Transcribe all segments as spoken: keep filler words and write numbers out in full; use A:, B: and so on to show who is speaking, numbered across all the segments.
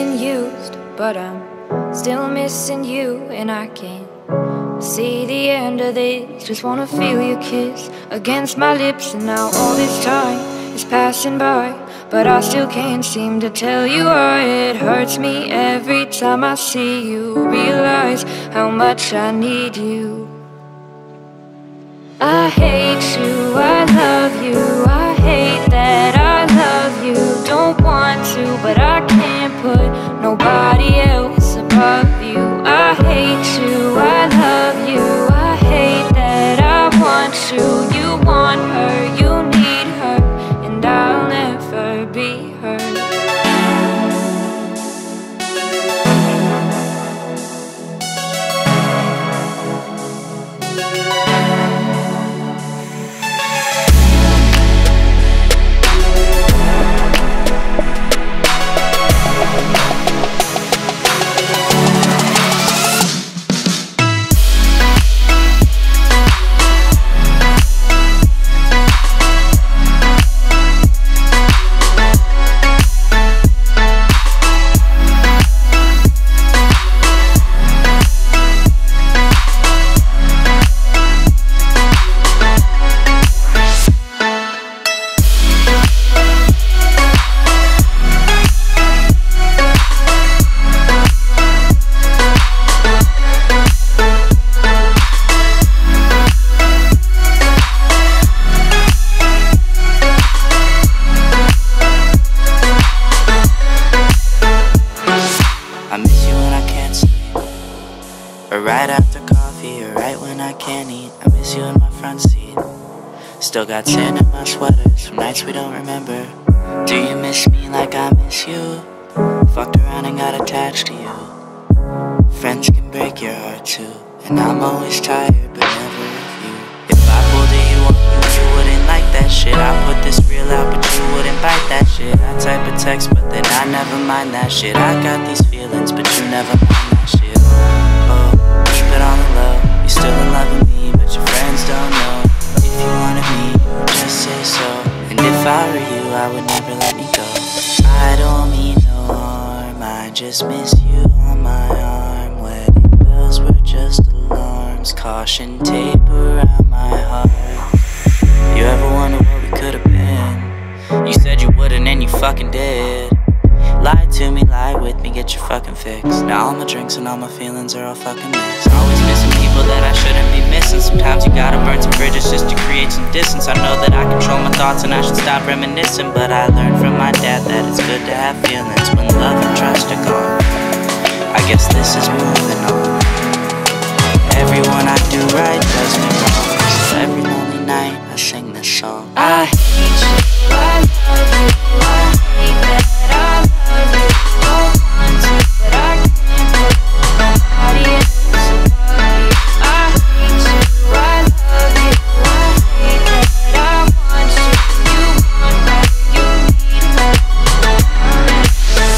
A: been used, but I'm still missing you, and I can't see the end of this. Just wanna feel your kiss against my lips, and now all this time is passing by, but I still can't seem to tell you why. It hurts me every time I see you, realize how much I need you. I hate you, I love you, I hate that I love you. Don't want to, but I can't put nobody else above you. I hate you, I love you, I hate that I want you. You want her, you need her, and I'll never be her.
B: I miss you when I can't sleep, or right after coffee, or right when I can't eat. I miss you in my front seat. Still got sand in my sweaters from nights we don't remember. Do you miss me like I miss you? Fucked around and got attached to you. Friends can break your heart too, and I'm always tired but never with you. If I pulled a you on you, you wouldn't like that shit. I put this real out but you wouldn't bite that shit. I type a text but then I never mind that shit. I got these feelings but you never mind that shit. Oh, keep it on the low. You still in love with me but your friends don't know. If you wanted me, just say so, and if I were you, I would never let me go. I don't mean no harm, I just miss you on my arm. Wedding bells were just alarms, caution tape around my heart. You ever wonder what we could've been? You said you wouldn't and you fucking did. Lie to me, lie with me, get your fucking fix. Now all my drinks and all my feelings are all fucking mixed. Always missing people that I shouldn't be missing. Sometimes you gotta burn some bridges just to create some distance. I know that I control my thoughts and I should stop reminiscing, but I learned from my dad that it's good to have feelings when love and trust are gone. I guess this is moving on. Everyone I do right does me wrong, so every lonely night I sing this song. I hate you, I love you, I hate that I love you. Don't want to, but I can't put nobody else above you. I hate you, I love you, I hate that I want you. You want her, you need her, I'll never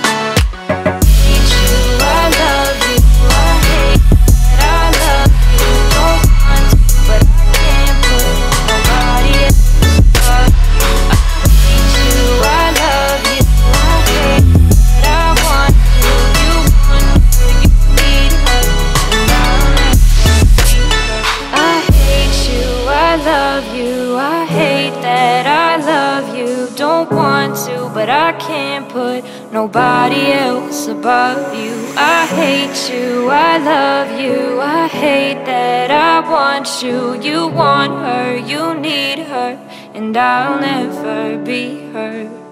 B: hate you, I love you, I hate that I love you. Don't want to, but I can't put nobody else above you. I hate you, I love you, I hate that I want you. You want her, you need her, and I'll never be her. I hate you, I love you, I hate that I love you. Don't want to, but I can't put nobody else above you. I hate you, I love you, I hate that I want you. You want her, you need her, and I'll never be her.